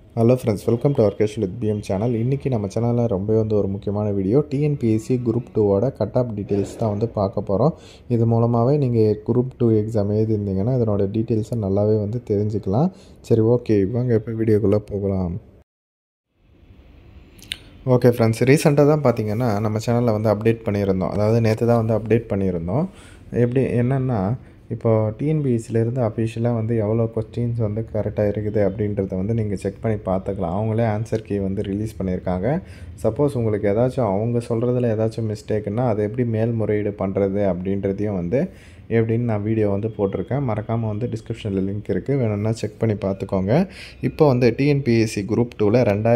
Hello friends, welcome to our casual with PM channel. இன்றைக்கி நம்ம சேனலில் ரொம்ப ஒரு முக்கியமான வீடியோ டிஎன்பிஎஸ்சி குரூப் 2ஓட கட் ஆஃப் டீட்டெயில்ஸ் தான் பார்க்க போகிறோம். இது மூலமாகவே நீங்கள் குரூப் 2 எக்ஸாம் எழுதியிருந்தீங்கன்னா இதனோட டீட்டெயில்ஸை நல்லாவே தெரிஞ்சுக்கலாம். சரி, ஓகே, வாங்க இப்போ வீடியோக்குள்ளே போகலாம். ஓகே ஃப்ரெண்ட்ஸ், ரீசெண்டாக தான் பார்த்திங்கன்னா நம்ம சேனலில் அப்டேட் பண்ணியிருந்தோம். அதாவது நேற்று தான் அப்டேட் பண்ணியிருந்தோம். எப்படி என்னென்னா, இப்போது டிஎன்பிஎஸ்சிலேருந்து அஃபிஷியலாக எவ்வளோ கொஸ்டின்ஸ் கரெக்டாக இருக்குது அப்படின்றத நீங்கள் செக் பண்ணி பார்த்துக்கலாம். அவங்களே ஆன்சர் கீ ரிலீஸ் பண்ணியிருக்காங்க. சப்போஸ் உங்களுக்கு ஏதாச்சும் அவங்க சொல்கிறதுல ஏதாச்சும் மிஸ்டேக்குன்னா அதை எப்படி மேல்முறையீடு பண்ணுறது அப்படின்றதையும் எப்படின்னு நான் வீடியோ போட்டிருக்கேன். மறக்காமல் டிஸ்கிரிப்ஷனில் லிங்க் இருக்குது, வேணும்னா செக் பண்ணி பார்த்துக்கோங்க. இப்போ டிஎன்பிஎஸ்சி குரூப் 2ல்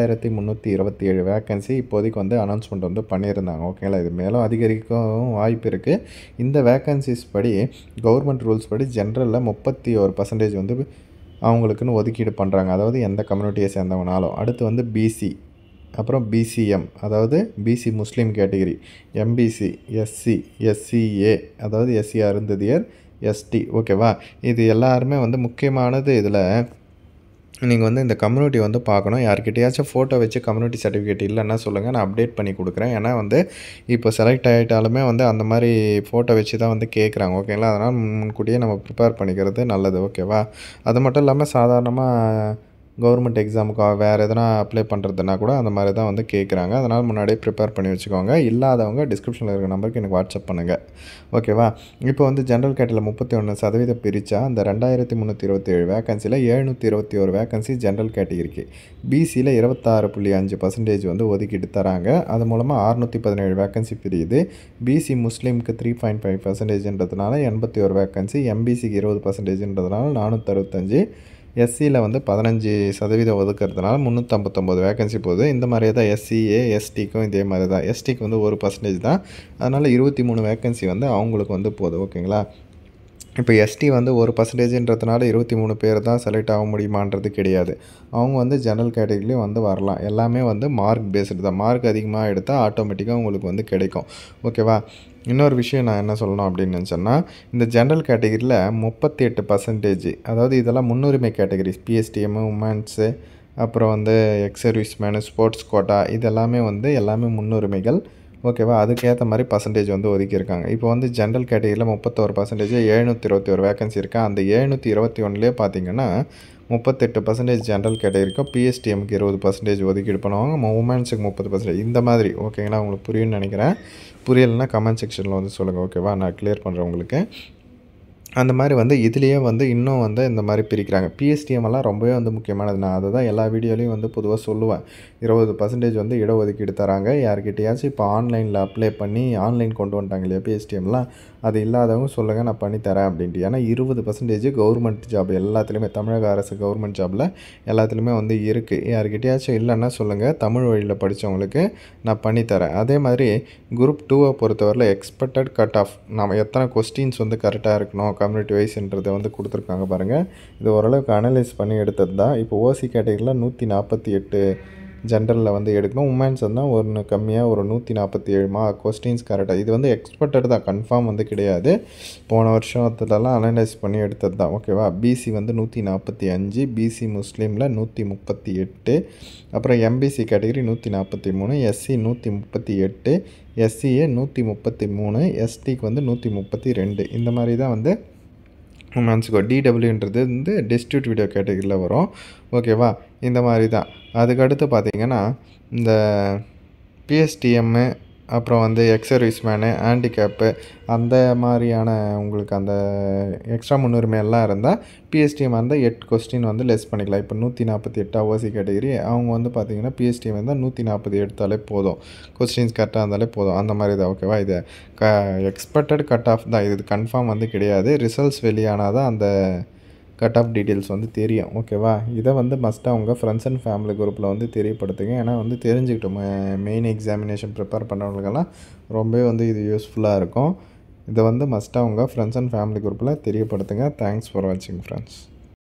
2327 வேக்கன்சி இப்போதைக்கு அனௌன்ஸ்மெண்ட் பண்ணியிருந்தாங்க. ஓகேங்களா, இது மேலும் அதிகரிக்கவும் வாய்ப்பு இருக்குது. இந்த வேக்கன்சிஸ் படி கவர்மெண்ட் ரூல்ஸ் படி ஜென்ரலில் 31% அவங்களுக்குன்னு ஒதுக்கீடு பண்ணுறாங்க. அதாவது எந்த கம்யூனிட்டியை சேர்ந்தவனாலும். அடுத்து பிசி, அப்புறம் பிசிஎம், அதாவது BC Muslim category, MBC, SC, SCA, அதாவது எஸ்சி அருந்ததியர், எஸ்டி. ஓகேவா, இது எல்லாருமே முக்கியமானது. இதில் நீங்கள் இந்த கம்யூனிட்டி பார்க்கணும். யார்கிட்டையாச்சும் ஃபோட்டோ வச்சு கம்யூனிட்டி சர்டிஃபிகேட் இல்லைன்னா சொல்லுங்கள், நான் அப்டேட் பண்ணி கொடுக்குறேன். ஏன்னா இப்போ செலக்ட் ஆகிட்டாலுமே அந்த மாதிரி ஃபோட்டோ வச்சு தான் கேட்குறாங்க. ஓகேங்களா, அதனால் முன்கூட்டியே நம்ம ப்ரிப்பேர் பண்ணிக்கிறது நல்லது. ஓகேவா, அது மட்டும் இல்லாமல் சாதாரணமாக கவர்மெண்ட் எக்ஸாமுக்கு வேறு எதனா அப்ளை பண்ணுறதுனா கூட அந்த மாதிரி தான் கேட்குறாங்க. அதனால் முன்னாடியே ப்ரிப்பேர் பண்ணி வச்சுக்கோங்க. இல்லாதவங்க டிஸ்கிரிப்ஷனில் இருக்கிற நம்பருக்கு எனக்கு வாட்ஸ்அப் பண்ணுங்கள். ஓகேவா, இப்போ ஜென்ரல் கேட்டரியில் 31% பிரித்தா அந்த 2327 வேக்கன்சியில் 721 வேக்கன்சி ஜென்ரல் கேட்டகிரிக்கு, பிசியில் 26.5% ஒதுக்கீடு தராங்க. அது மூலமாக 617 வேக்கன்சி பிரியுது. பிசி முஸ்லீமுக்கு 3.5%ன்றதுனால 81 வேக்கன்சி, எம்பிசிக்கு 20%ன்றதுனால 465, எஸ்சியில் 15% ஒதுக்கிறதுனால 359 வேக்கன்சி போகுது. இந்த மாதிரியே தான் எஸ்சிஏ, எஸ்டிக்கும் இதே மாதிரி தான். எஸ்டிக்கு 1% தான், அதனால் 23 வேக்கன்சி அவங்களுக்கு போகுது. ஓகேங்களா, இப்போ எஸ்டி 1%ன்றதுனால 23 பேர் தான் செலக்ட் ஆக முடியுமான்றது கிடையாது. அவங்க ஜெனரல் கேட்டகிரிலையும் வரலாம். எல்லாமே மார்க் பேஸ்டு தான். மார்க் அதிகமாக எடுத்தால் ஆட்டோமேட்டிக்காக உங்களுக்கு கிடைக்கும். ஓகேவா, இன்னொரு விஷயம் நான் என்ன சொல்லணும் அப்படின்னு நினச்சேன்னா, இந்த ஜென்ரல் கேட்டகிரியில் 38%, அதாவது இதெல்லாம் முன்னுரிமை கேட்டகிரிஸ், பிஎஸ்டிஎம்மு, உமன்ஸு, அப்புறம் எக்ஸ் சர்வீஸ்மேனு, ஸ்போர்ட்ஸ் கோட்டா, இதெல்லாமே எல்லாமே முன்னுரிமைகள். ஓகேவா, அதுக்கேற்ற மாதிரி பர்சன்டேஜ் ஒதுக்கியிருக்காங்க. இப்போ ஜென்ரல் கேட்டகிரியில் 31%, 721 வேக்கன்சி இருக்குது. அந்த 721லேயே பார்த்தீங்கன்னா 38% ஜென்ரல் கேட்டகிரிக்கும், பிஎஸ்டிஎம்க்கு 20% ஒதுக்கீடு பண்ணுவாங்க, உமன்ஸுக்கு 30%. இந்த மாதிரி. ஓகேங்களா, உங்களுக்கு புரியும்னு நினைக்கிறேன். புரியலைன்னா கமெண்ட் செக்ஷனில் சொல்லுங்கள். ஓகேவா, நான் கிளியர் பண்ணுறேன் உங்களுக்கு. அந்த மாதிரி இதுலேயே இன்னும் இந்த மாதிரி பிரிக்கிறாங்க. பிஎஸ்டிஎம்மெல்லாம் ரொம்பவே முக்கியமானது. நான் அதை தான் எல்லா வீடியோலையும் பொதுவாக சொல்லுவேன். 20% இடஒதுக்கீடு தராங்க. யார்கிட்டையாச்சும் இப்போ ஆன்லைனில் அப்ளை பண்ணி ஆன்லைன் கொண்டு வந்துட்டாங்க இல்லையா பிஎஸ்டிஎம்லாம், அது இல்லாதவங்க சொல்லுங்கள், நான் பண்ணித்தரேன் அப்படின்ட்டு. ஏன்னா 20% கவர்மெண்ட் ஜாப் எல்லாத்துலேயுமே, தமிழக அரசு கவர்மெண்ட் ஜாபில் எல்லாத்துலேயுமே இருக்குது. யார்கிட்டையாச்சும் இல்லைன்னா சொல்லுங்கள், தமிழ் வழியில் படித்தவங்களுக்கு நான் பண்ணித்தரேன். அதே மாதிரி குரூப் 2வை பொறுத்தவரையில் எக்ஸ்பெக்டட் கட் ஆஃப், நம்ம எத்தனை கொஸ்டின்ஸ் கரெக்டாக இருக்கணும் கம்யூனிட்டி வைஸ்ன்றதை கொடுத்துருக்காங்க பாருங்கள். இது ஓரளவுக்கு அனலைஸ் பண்ணி எடுத்தது தான். இப்போ ஓசி கேட்டகரியில் 148 ஜென்ரலில் எடுக்கணும். உமன்ஸ் ஒன்று கம்மியாக ஒரு 147 கொஸ்டின்ஸ் கரெக்டாக. இது எக்ஸ்பெக்டட் தான், கன்ஃபார்ம் கிடையாது. போன வருஷத்துலலாம் அனலைஸ் பண்ணி எடுத்தது தான். ஓகேவா, பிசி 145, பிசி முஸ்லீமில் 138, அப்புறம் எம்பிசி கேட்டகரி 143, எஸ்சி 138, எஸ்சிஏ 133, எஸ்டிக்கு 132. இந்த மாதிரி தான் உமன்ஸுக்கு. டிடபிள்யூன்றது டிஸ்ட்ரிக்ட் வீடியோ கேட்டகரியில் வரும். ஓகேவா, இந்த மாதிரி தான். அதுக்கடுத்து பார்த்திங்கன்னா இந்த பிஎஸ்டிஎம்மு, அப்புறம் எக்ஸ் சர்வீஸ்மேனு, ஹேண்டிகேப்பு, அந்த மாதிரியான உங்களுக்கு அந்த எக்ஸ்ட்ரா முன்னுரிமை எல்லாம் இருந்தால் பிஎஸ்டிஎம் 8 கொஸ்டின் லெஸ் பண்ணிக்கலாம். இப்போ 148 ஓசி கேட்டகிரி, அவங்க பார்த்திங்கன்னா பிஎஸ்டிஎம் 140 எடுத்தாலே போதும், கொஸ்டின்ஸ் கரெக்டாக இருந்தாலே போதும். அந்த மாதிரி தான். ஓகேவா, இது எக்ஸ்பெக்டட் கட் ஆஃப் தான், இது கன்ஃபார்ம் கிடையாது. ரிசல்ட்ஸ் வெளியானால் தான் அந்த கட் ஆஃப் டீட்டெயில்ஸ் தெரியும். ஓகேவா, இதை மஸ்ட்டாக உங்கள் ஃப்ரெண்ட்ஸ் அண்ட் ஃபேமிலி குரூப்பில் தெரியப்படுத்துங்க. ஏன்னா தெரிஞ்சுக்கிட்டோம், மெயின் எக்ஸாமினேஷன் ப்ரிப்பேர் பண்ணுறவங்களுக்கெல்லாம் ரொம்பவே இது யூஸ்ஃபுல்லாக இருக்கும். இதை மஸ்ட்டாக உங்கள் ஃப்ரெண்ட்ஸ் அண்ட் ஃபேமிலி குரூப்பில் தெரியப்படுத்துங்க. தேங்க்ஸ் ஃபார் வாட்சிங் ஃப்ரெண்ட்ஸ்.